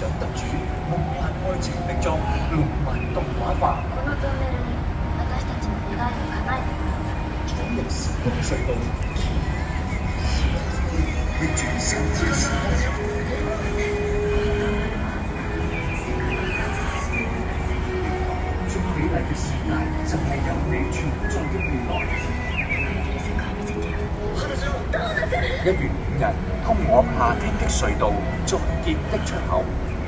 獎得主夢幻愛情力作動漫動畫化。 このトンネルに私たちの願いを叶えてください。 闖入時光隧道，逆轉神之時空。最美麗嘅世界就係有你存在嘅未來。1月5日，通往夏天的隧道，終結的出口。